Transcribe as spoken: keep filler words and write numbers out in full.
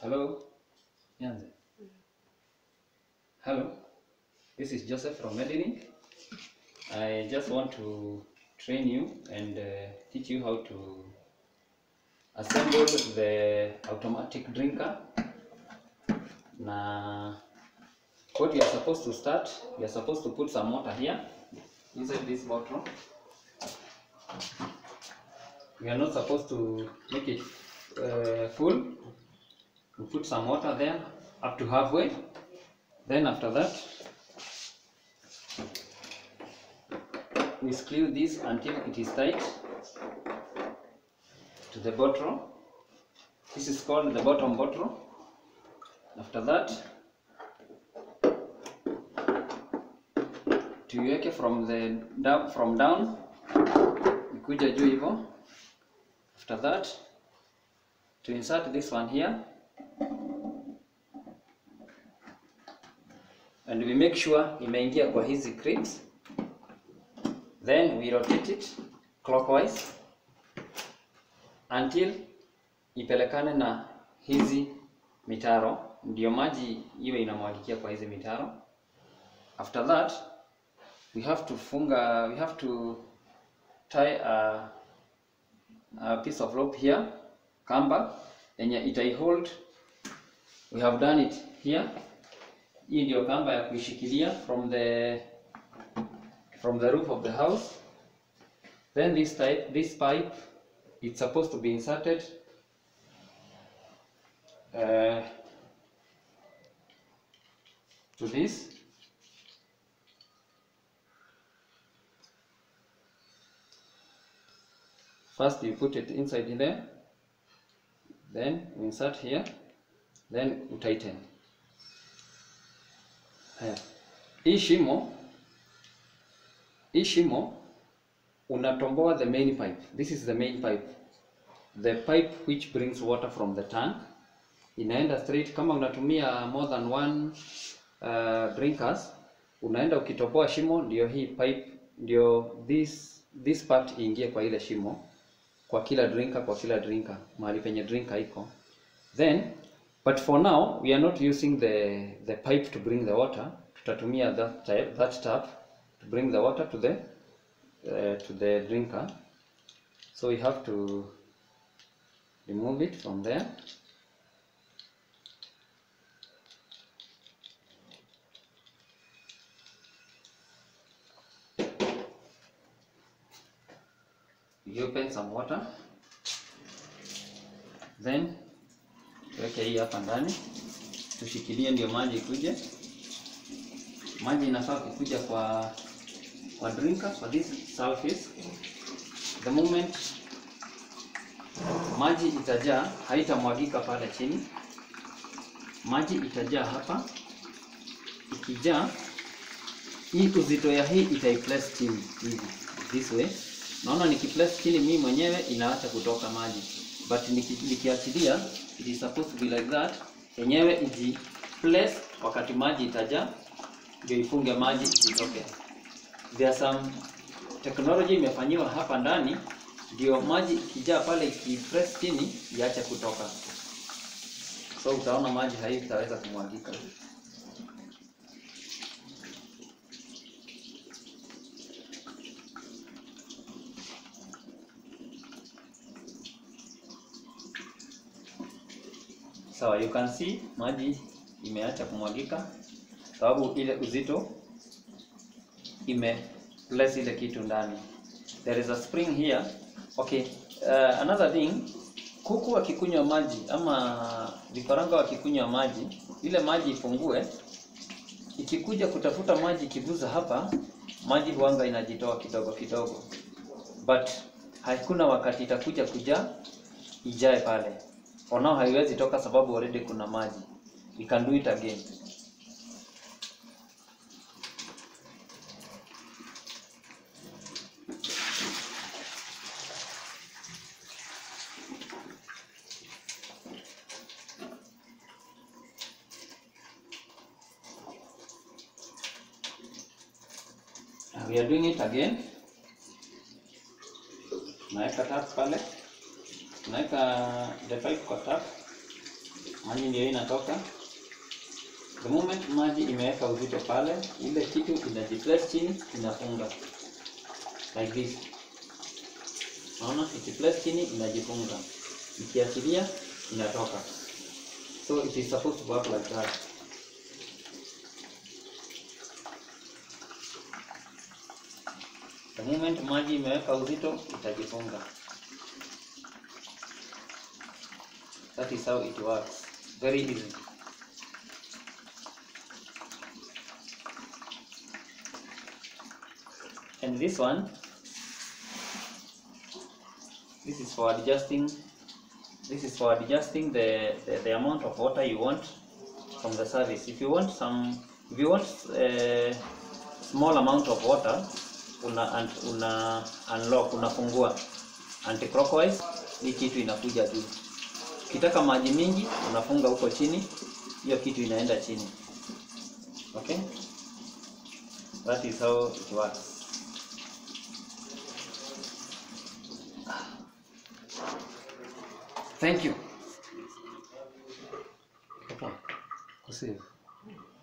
Hello. Nyanze. Hello. This is Joseph from Medilink. I just want to train you and uh, teach you how to assemble the automatic drinker. Now, what you are supposed to start, you are supposed to put some water here inside this bottle. We are not supposed to make it uh, full. We put some water there up to halfway. Then after that, we screw this until it is tight to the bottle. This is called the bottom bottle. After that, tuiweke from the down from down ikuja juu hivyo. After that, to insert this one here, and we make sure imeingia kwa hizi clips. Then we rotate it clockwise until ipelekane na hizi mitaro, ndio maji iwe inamwagikia kwa hizi mitaro. After that, we have to funga, we have to tie a, a piece of rope here, kamba yenye itai hold. We have done it here. Hii ndio kamba ya kuishikilia from the from the roof of the house. Then this type, this pipe, it's supposed to be inserted uh, to this. First you put it inside there, then we insert here, then you tighten. Haya. Hii shimo, hii shimo unatomboa the main pipe. This is the main pipe. The pipe which brings water from the tank. Inaenda straight. Kama unatumia more than one uh, drinkers, unaenda ukitoboa shimo, ndio hii pipe, ndio this this part iingie kwa ile shimo. Kwa kila drinker, kwa kila drinker, mahali penye drinker iko. Then, but for now, we are not using the the pipe to bring the water. Tutatumia that type, that tap to bring the water to the uh, to the drinker. So we have to remove it from there. You open some water, then tuweke hii hapa ndani, tushikilie ndio maji ikuje. Maji inafaa kukuja kwa kwa drinker, for this surface. The moment maji itajaa, haitamwagika pale chini. Maji itajaa hapa. Ikijaa, hii uzito ya hii itaiplace chini hivi, this way. Naona nikiplace chini mimi mwenyewe inaacha kutoka maji, but nikiachilia it is supposed to be like that. Yenyewe iji place wakati maji itajaa ndio ifunge maji itoke. There some technology imefanywa hapa ndani ndio maji ikijaa pale ikipress chini iache kutoka. So utaona maji haitaweza kumwagika. So you can see maji imeacha kumwagika sababu ile uzito ime place ile kitu ndani. There is a spring here. Okay, uh, another thing, kuku wakikunywa maji ama vifaranga wakikunywa maji, ile maji ifungue, ikikuja kutafuta maji kiguza hapa, maji huanga inajitoa kidogo kidogo. But hakuna wakati itakuja kuja ijae pale. For now haiwezi toka sababu already kuna maji. We can do it again. We are doing it again. Naeka tap pale. Naeka the pipe kwa tap. maji ndio inatoka. The moment maji imeweka uzito pale, ile kitu inajiplace chini, inafunga like this. Naona ikiplace chini inajifunga, ikiachilia inatoka. So it is supposed to work like that. The moment maji imeweka uzito itajifunga. That is how it works. Very easy. And this one, this is for adjusting. This is for adjusting the, the the amount of water you want from the service. If you want some, if you want a small amount of water, una una unlock, unafungua anti-clockwise, hii kitu inakuja juu. Ukitaka maji mingi unafunga huko chini, hiyo kitu inaenda chini. Okay, that is how it works. Thank you. Papa, kusave.